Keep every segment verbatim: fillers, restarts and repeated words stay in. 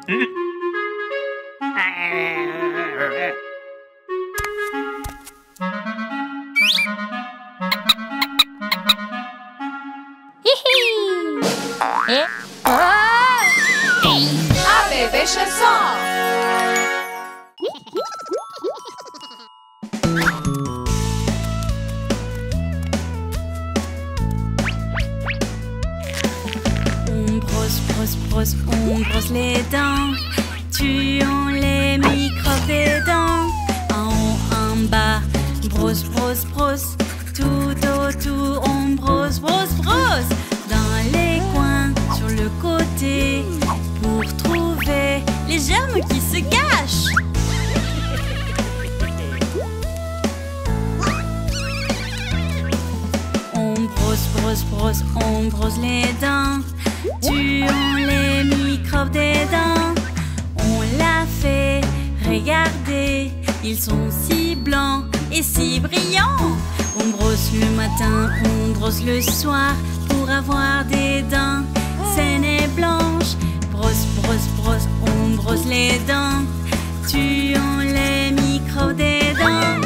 A bébé chassant. On brosse, brosse, brosse, on brosse les dents, tuons les microbes des dents. En haut, en bas, brosse, brosse, brosse, tout autour, on brosse, brosse, brosse. Dans les coins, sur le côté, pour trouver les germes qui se cachent. On brosse, brosse, brosse, on brosse les dents, tuons les microbes des dents. On l'a fait, regardez, ils sont si blancs et si brillants. On brosse le matin, on brosse le soir, pour avoir des dents saines et blanches. Brosse, brosse, brosse, on brosse les dents, tuons les microbes des dents.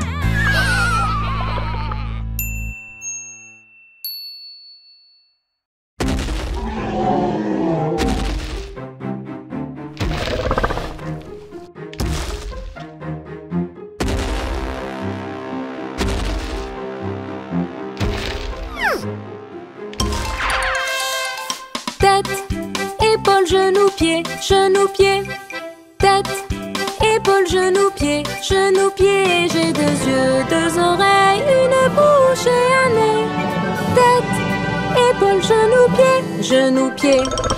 Tête, épaules, genoux, pieds, genoux, pieds. Tête, épaules, genoux, pieds, genoux, pieds. J'ai deux yeux, deux oreilles, une bouche et un nez. Tête, épaules, genoux, pieds, genoux, pieds.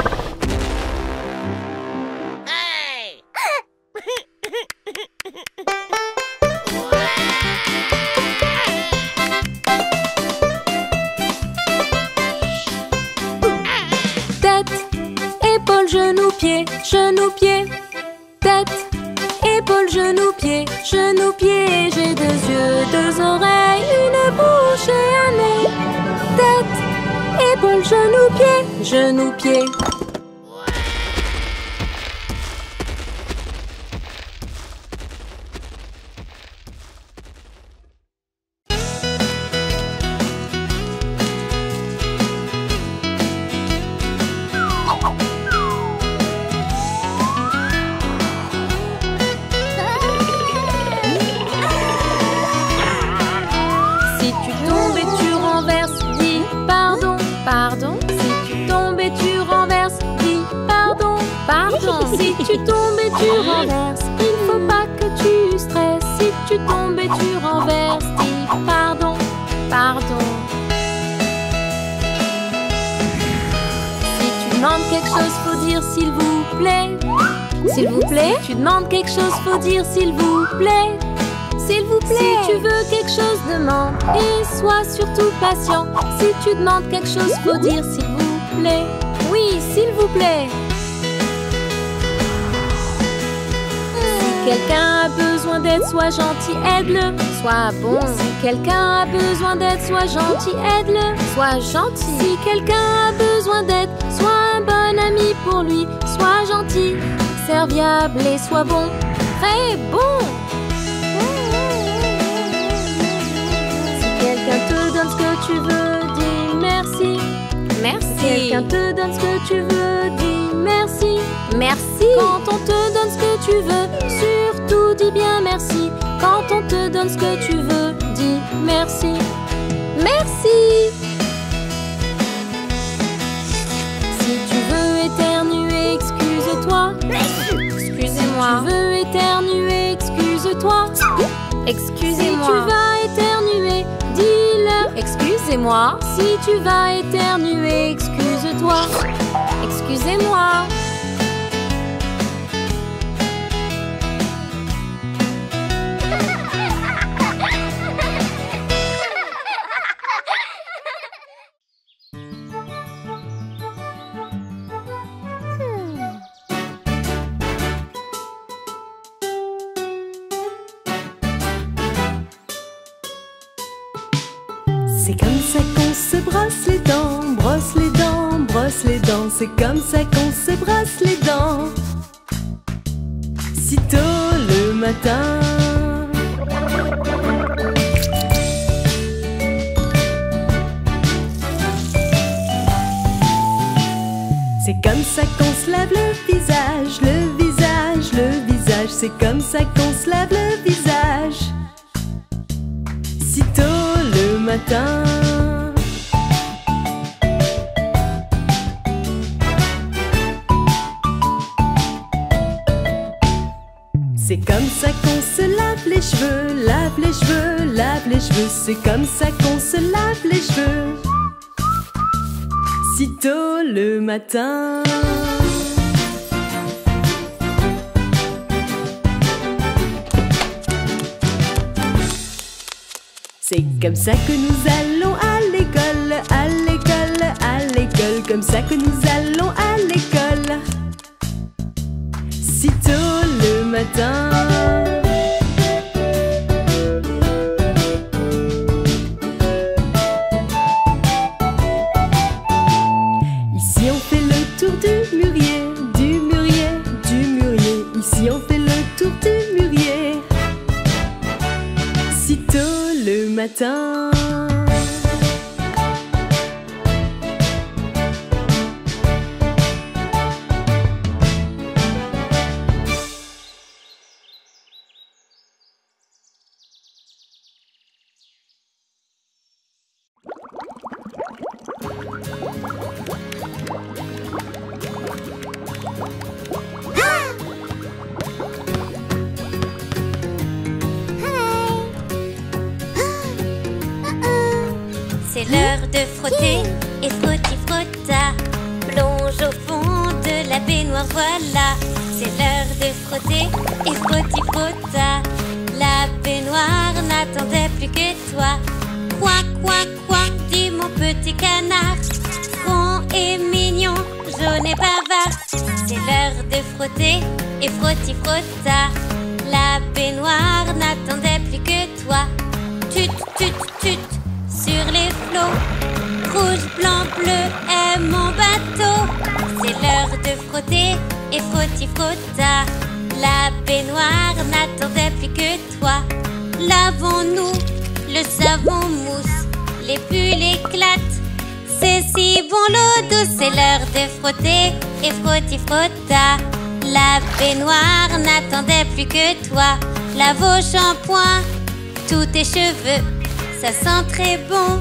Genoux, pieds, genoux, pieds. Tête, épaules, genoux, pieds, genoux, pieds. J'ai deux yeux, deux oreilles, une bouche et un nez. Tête, épaules, genoux, pieds, genoux, pieds. Si tu tombes et tu renverses, il faut pas que tu stresses. Si tu tombes et tu renverses, dis pardon, pardon. Si tu demandes quelque chose, faut dire s'il vous plaît. S'il vous plaît. Si tu demandes quelque chose, faut dire s'il vous plaît. S'il vous plaît. Si tu veux quelque chose, demande et sois surtout patient. Si tu demandes quelque chose, faut dire s'il vous plaît. Oui, s'il vous plaît. Si quelqu'un a besoin d'aide, sois gentil, aide-le. Sois bon. Si quelqu'un a besoin d'aide, sois gentil, aide-le. Sois gentil. Si quelqu'un a besoin d'aide, sois un bon ami pour lui. Sois gentil, serviable et sois bon. Très bon. Si quelqu'un te donne ce que tu veux, dis merci. Merci. Si quelqu'un te donne ce que tu veux, dis merci. Merci. Quand on te donne ce que tu veux, surtout dis bien merci. Quand on te donne ce que tu veux, dis merci. Merci. Si tu veux éternuer, excuse-toi. Excusez-moi. Si tu veux éternuer, excuse-toi. Excusez-moi. Si tu vas éternuer, dis-leur. Excusez-moi. Si tu vas éternuer, excuse-toi. Excusez-moi. C'est comme ça qu'on se brosse les dents, brosse les dents, brosse les dents. C'est comme ça qu'on se brosse les dents. sitôt le matin. C'est comme ça qu'on se lave le visage, le visage, le visage. C'est comme ça qu'on se lave le visage, sitôt le matin. C'est comme ça qu'on se lave les cheveux, lave les cheveux, lave les cheveux. C'est comme ça qu'on se lave les cheveux, sitôt le matin. C'est comme ça que nous allons à l'école, à l'école, à l'école. Comme ça que nous allons à l'école, sitôt le matin. Ici on fait le tour du mûrier, du mûrier, du mûrier. Ici on fait le tour du mûrier, sitôt le matin. C'est l'heure de frotter et frotti frotta. Plonge au fond de la baignoire, voilà. C'est l'heure de frotter et frotti frotta. La baignoire n'attendait plus que toi. Coin, coin, coin, dit mon petit canard. Rond et mignon, jaune et bavard. C'est l'heure de frotter et frotti frotta. La baignoire n'attendait plus que toi. Tut, tut, tut. Sur les flots, rouge, blanc, bleu est mon bateau. C'est l'heure de frotter et frotti frotta. La baignoire n'attendait plus que toi. Lavons-nous, le savon mousse, les pulls éclatent. C'est si bon l'eau douce, c'est l'heure de frotter et frotti frotta. La baignoire n'attendait plus que toi. Lave au shampoing tous tes cheveux, ça sent très bon.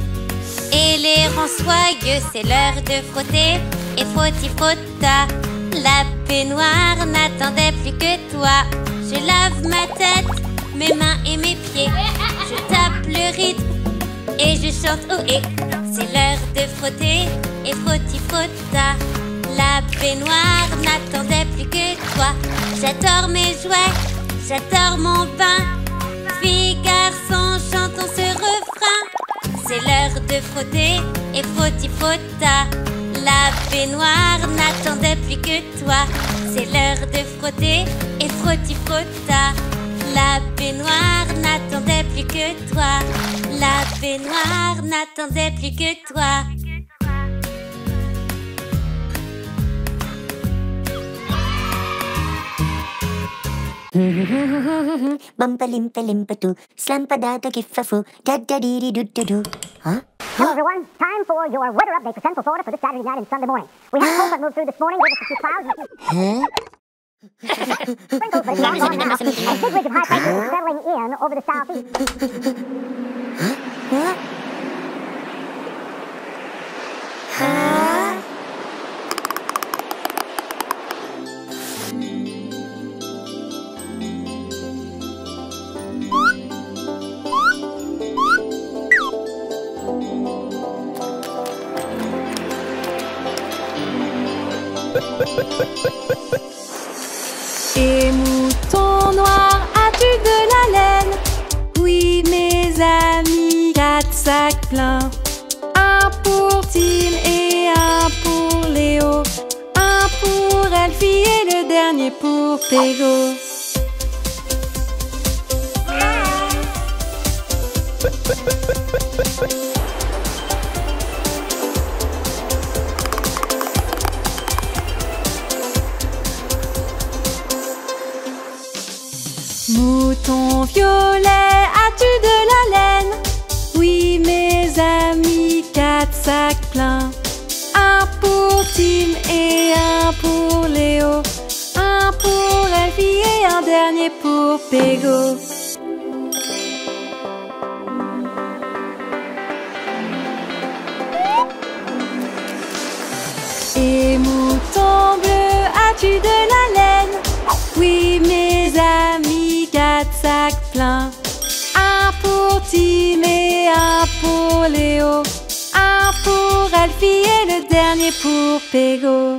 Et les rangs soyeux, c'est l'heure de frotter et frotti frotta. La baignoire n'attendait plus que toi. Je lave ma tête, mes mains et mes pieds. Je tape le rythme et je chante oh et. C'est l'heure de frotter et frotti frotta. La baignoire n'attendait plus que toi. J'adore mes jouets, j'adore mon bain. Filles, garçons, chantons ce refrain. C'est l'heure de frotter et frotti frotta. La baignoire n'attendait plus que toi. C'est l'heure de frotter et frotti frotta. La baignoire n'attendait plus que toi. La baignoire n'attendait plus que toi. Bumpa-limpa-limpa-doo, slampa-da-da-gif-a-foo, da-da-dee-dee-doo-doo-doo. Huh? Hello everyone, time for your weather update for Central Florida for this Saturday night and Sunday morning. We had a cold front move through this morning, gave us a few clouds and Huh? sprinkles, but it's not gone now. And big ridge of high pressure is settling in over the southeast. Huh? Huh? Et mouton noir, as-tu de la laine? Oui, mes amis, quatre sacs pleins. Un pour Tim et un pour Léo. Un pour Elfie et le dernier pour Pégo. Mouton violet, as-tu de la laine? Oui, mes amis, quatre sacs pleins. Un pour Tim et un pour Léo. Un pour Elfie et un dernier pour Pégo. Et mouton bleu, as-tu de la laine? Oui, mes amis, quatre sacs pleins. Un pour Tim et un pour Léo. Un pour Elfie et le dernier pour Pégo.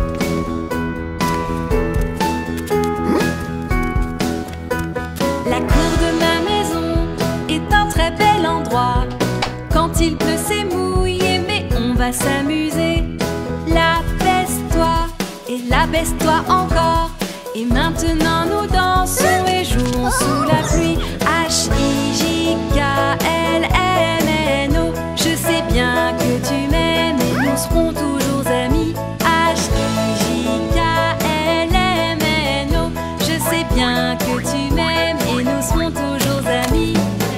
La il pleut, c'est mouillé, mais on va s'amuser. L'abaisse-toi et l'abaisse-toi encore. Et maintenant nous dansons et jouons sous la pluie. H I J K L M N O. Je sais bien que tu m'aimes et nous serons toujours amis. H I J K L M N O. Je sais bien que tu m'aimes et nous serons toujours amis.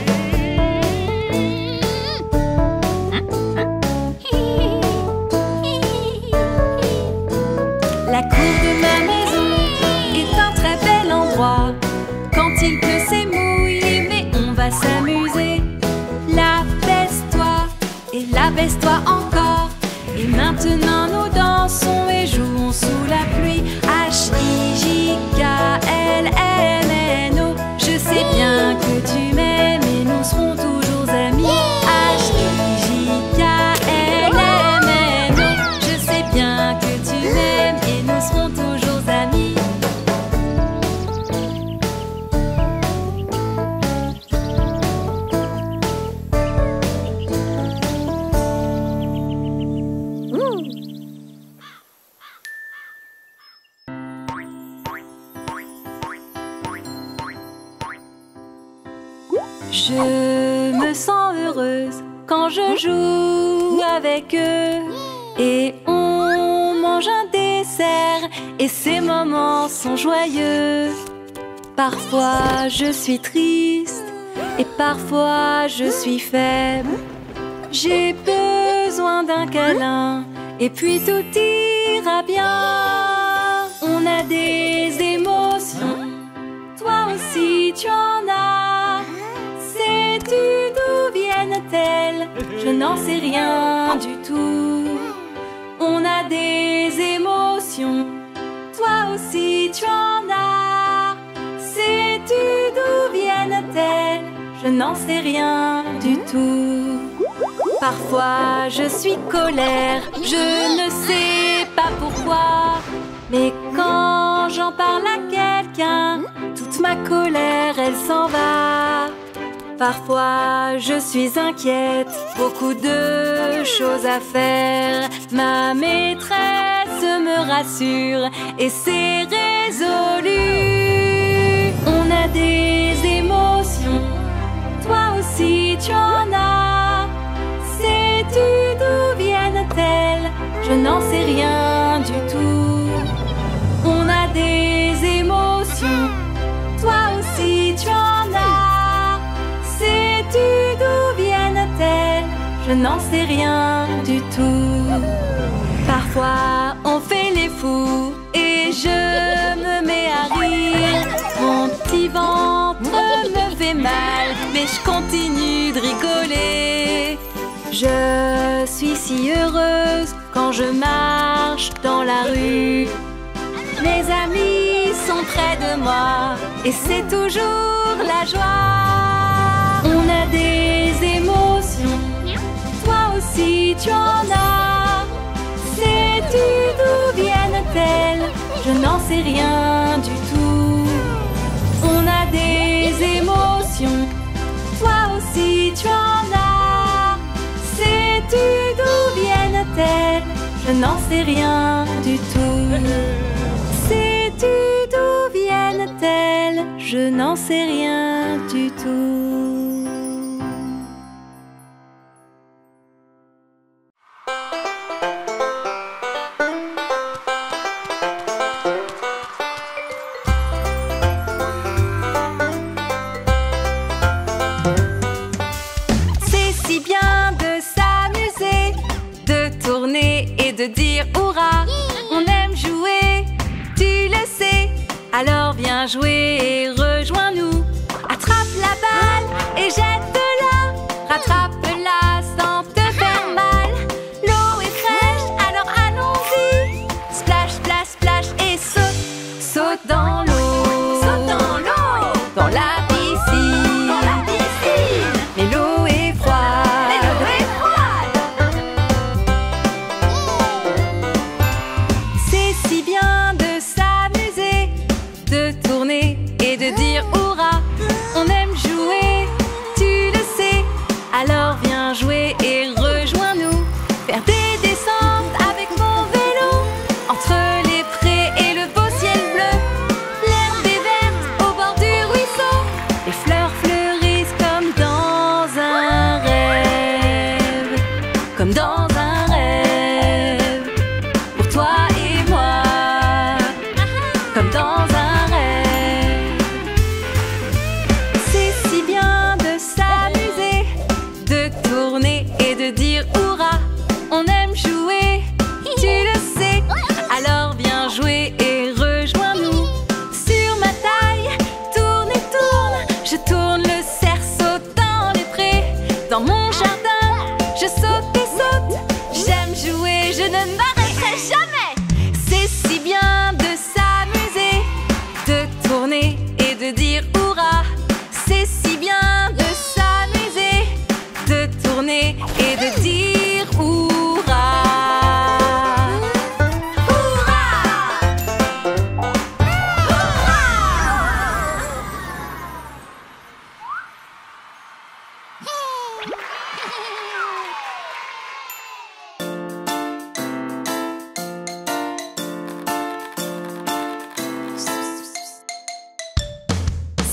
La cour de ma maison est un très bel endroit. Quand il pleut, c'est mouillé, mais on va s'amuser. L'abaisse-toi et l'abaisse-toi encore. Et maintenant nous dansons et jouons sous la pluie. H I J K L M N O. Je sais bien que tu m'aimes et nous serons toujours amis. H I J K L M N O. Je sais bien que tu m'aimes et nous serons toujours amis. Je me sens heureuse quand je joue avec eux. Et on mange un dessert et ces moments sont joyeux. Parfois je suis triste et parfois je suis faible. J'ai besoin d'un câlin et puis tout ira bien. On a des émotions, toi aussi tu en as. Sais-tu d'où viennent-elles? Je n'en sais rien du tout. On a des émotions, toi aussi tu en as. Sais-tu d'où viennent-elles? Je n'en sais rien du tout. Parfois je suis colère, je ne sais pas pourquoi. Mais quand j'en parle à quelqu'un, toute ma colère elle s'en va. Parfois je suis inquiète, beaucoup de choses à faire. Ma maîtresse me rassure et c'est résolu. On a des émotions, toi aussi tu en as. Sais-tu d'où viennent-elles? Je n'en sais rien du tout. On a des émotions, toi aussi tu en as. Sais-tu d'où viennent-elles? Je n'en sais rien du tout. Parfois on fait les fous et je me mets à rire. Mon petit ventre me fait mal, mais je continue de rigoler. Je suis si heureuse quand je marche dans la rue. Mes amis sont près de moi et c'est toujours la joie. On a des émotions, toi aussi tu en as. Sais-tu d'où viennent-elles? Je n'en sais rien du tout. On a des émotions, toi aussi tu en as. Sais-tu d'où viennent-elles? Je n'en sais rien du tout. Sais-tu d'où viennent-elles? Je n'en sais rien du tout. C'est si bien de s'amuser, de tourner et de dire hurrah. On aime jouer, tu le sais. Alors viens jouer et rejoins-nous. Attrape la balle et jette-la. Rattrape-la sans te faire mal. L'eau est fraîche, alors allons-y. Splash, splash, splash et saute. Saute dans l'eau. Saute dans l'eau. Dans la piscine. Dans la piscine. Mais l'eau est froide. Mais l'eau est froide. C'est si bien de s'amuser, de tourner et de dire hurrah. On aime jouer, tu le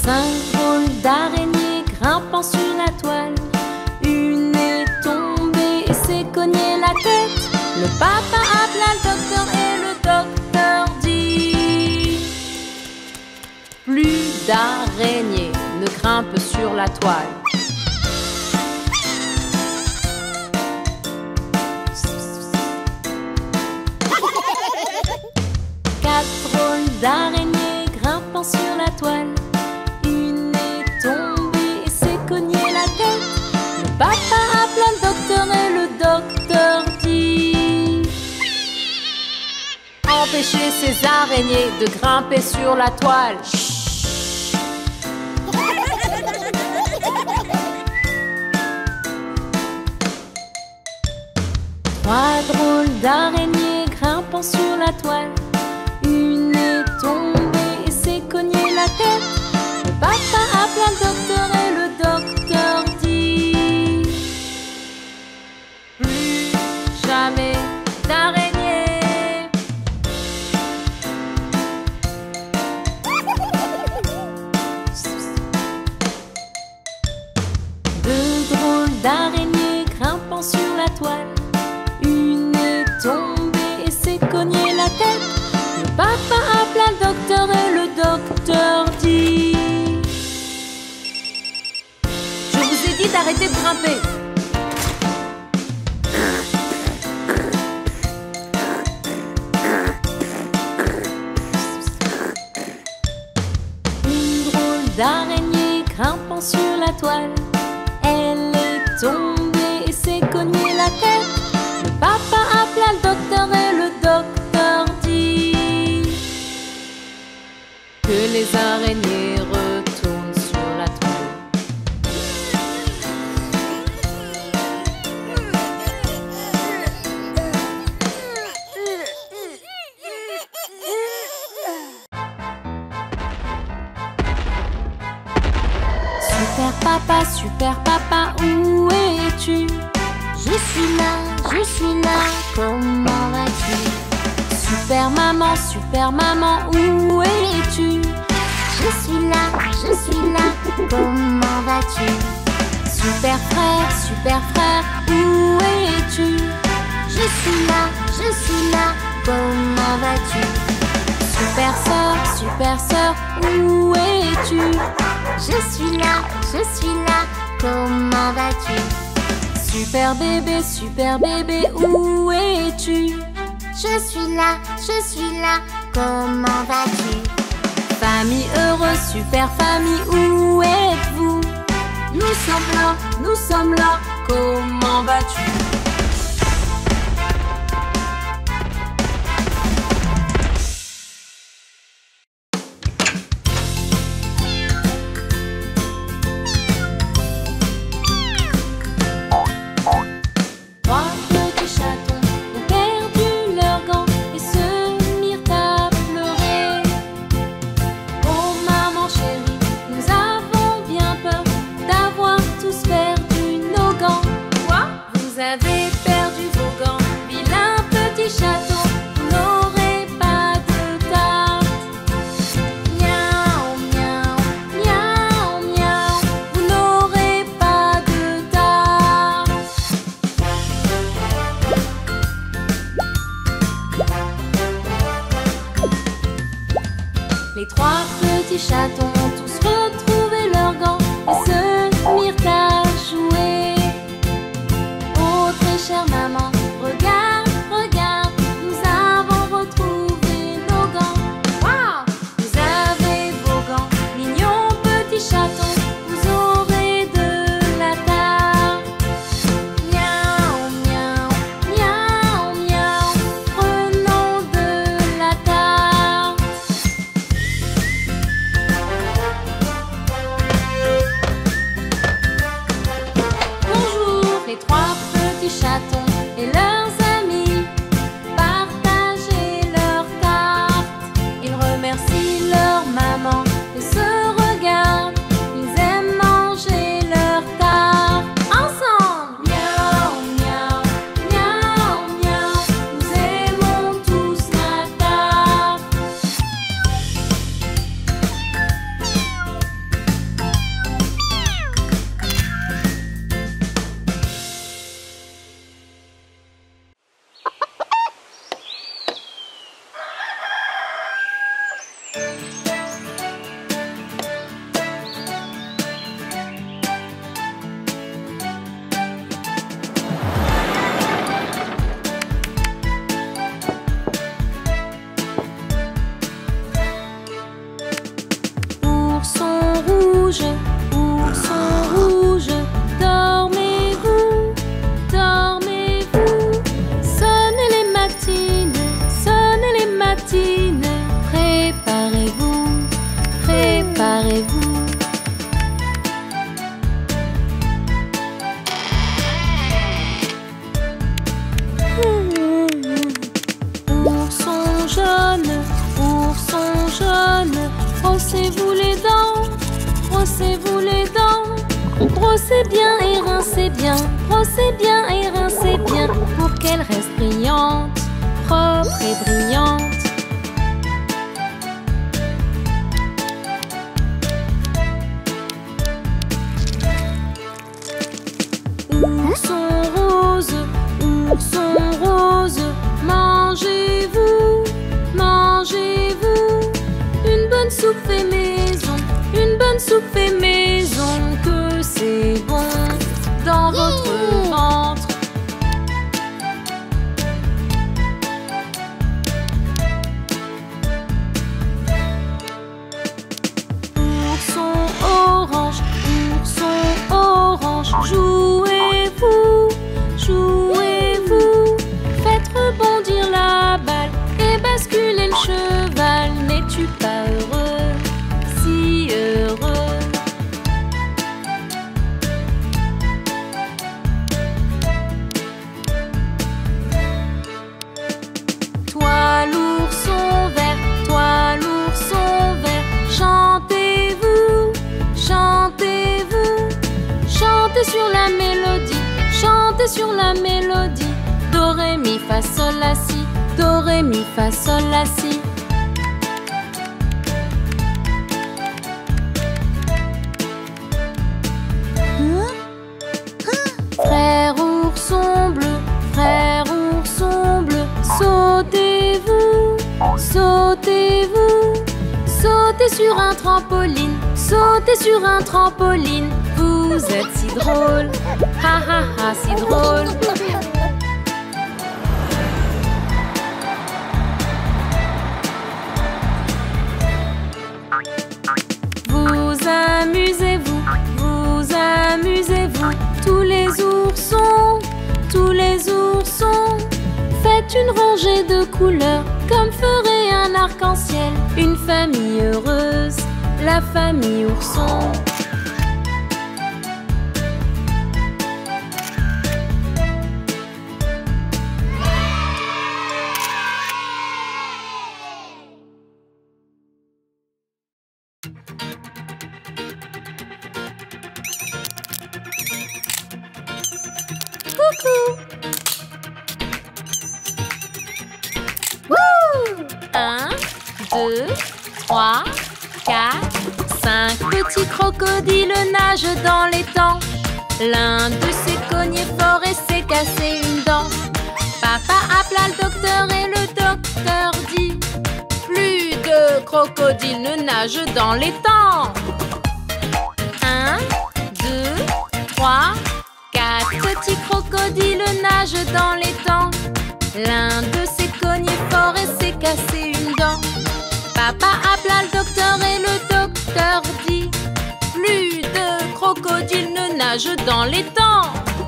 Cinq drôles d'araignées grimpant sur la toile. Une est tombée et s'est cognée la tête. Le papa appela le docteur et le docteur dit: plus d'araignées ne grimpent sur la toile. Quatre drôles d'araignées grimpant sur la toile. Une est tombée et s'est cognée la tête. Le papa appela le docteur et le docteur dit: empêchez ces araignées de grimper sur la toile. Trois drôles d'araignées grimpant sur la toile. Une est tombée et s'est cognée la tête. Le papa appela le docteur et le docteur dit: plus jamais d'araignées. Deux drôles d'araignées grimpant sur la toile. Une est tombée et s'est cognée la tête. Le papa appela le docteur et le docteur dit: je vous ai dit d'arrêter de grimper. Une drôle d'araignée grimpant sur la toile. Elle est tombée et s'est cognée la tête. Le papa appela le docteur et le docteur dit: que les araignées retournent sur la toile. Super papa, super papa, où es-tu? Je suis là, je suis là, comment vas-tu? Super maman, super maman, où es-tu? Je suis là, je suis là, comment vas-tu? Super frère, super frère, où es-tu? Je suis là, je suis là, comment vas-tu? Super sœur, super sœur, où es-tu? Je suis là, je suis là, comment vas-tu? Super bébé, super bébé, où es-tu? Je suis là, je suis là, comment vas-tu? Famille heureuse, super famille, où êtes-vous? Nous sommes là, nous sommes là, comment vas-tu? Les trois petits chatons ont tous retrouvé leurs gants et se mirent à jouer. Oh très chère maman, regarde, regarde, nous avons retrouvé nos gants. Waouh! Vous avez vos gants, mignons petits chatons, vous aurez de la tarte. Miaou, miaou, miaou, miaou, prenons de la tarte. Brossez-vous les dents, brossez-vous les dents. Brossez bien et rincez bien, brossez bien et rincez bien pour qu'elles restent brillantes, propres et brillantes. Ourson rose, ourson rose, mangez-vous, mangez-vous. Une bonne soupe fait maison, une bonne soupe fait maison, que c'est bon dans votre ventre. Ourson orange, ourson orange, jouez-vous, jouez-vous. Faites rebondir la balle et basculez le cheval. N'es-tu pas heureux, si heureux? Toi l'ourson vert, toi l'ourson vert, chantez-vous, chantez-vous. Chantez sur la mélodie, chantez sur la mélodie. Do, ré, mi, fa, sol, la, si. Do, ré, mi, fa, sol, la, si. Frère ourson bleu, frère ourson bleu, sautez-vous, sautez-vous. Sautez sur un trampoline, sautez sur un trampoline. Vous êtes si drôle, ha ha ha, si drôle. Vous amusez-vous, vous amusez-vous. Tous les oursons, tous les oursons. Faites une rangée de couleurs comme ferait un arc-en-ciel. Une famille heureuse, la famille ourson. Coucou! Wouh! Un, deux, trois, quatre, cinq petits crocodiles nagent dans l'étang. L'un d'eux s'est cogné fort et s'est cassé une dent. Papa appela le docteur et le docteur dit: plus de crocodiles ne nagent dans l'étang. Un, deux, trois, quatre petits crocodiles nagent dans l'étang. L'un d'eux s'est cogné fort et s'est cassé une dent. Papa appela le docteur et le docteur dit: plus de crocodiles ne nagent dans l'étang.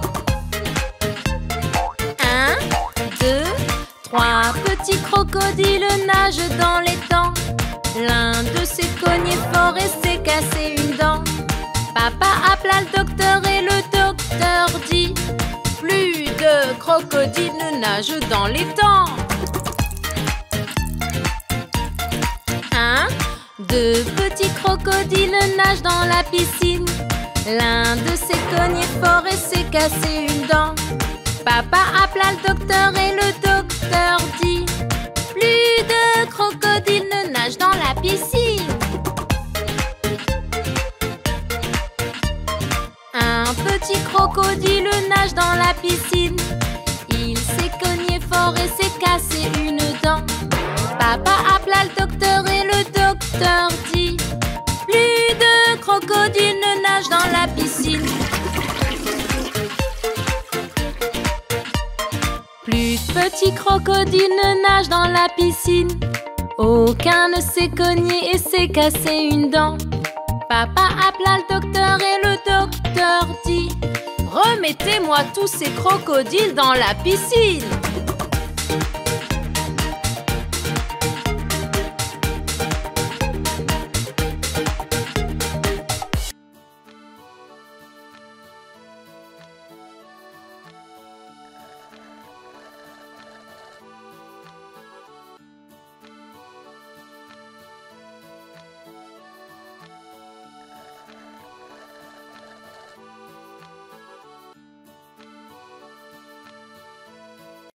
Un, deux, trois petits crocodiles nagent dans l'étang. L'un d'eux s'est cogné fort et s'est cassé une dent. Papa appela le docteur et le docteur dit: plus de crocodiles ne nagent dans l'étang. Un, deux petits crocodiles nagent dans la piscine. L'un d'eux s'est cogné fort et s'est cassé une dent. Papa appela le docteur et le docteur dit: plus de crocodiles ne nagent dans la piscine. Un petit crocodile nage dans la piscine. Il s'est cogné fort et s'est cassé une dent. Papa appela le docteur et le docteur docteur dit: plus de crocodiles ne nagent dans la piscine. Plus de petits crocodiles ne nagent dans la piscine. Aucun ne s'est cogné et s'est cassé une dent. Papa appela le docteur et le docteur dit: remettez-moi tous ces crocodiles dans la piscine.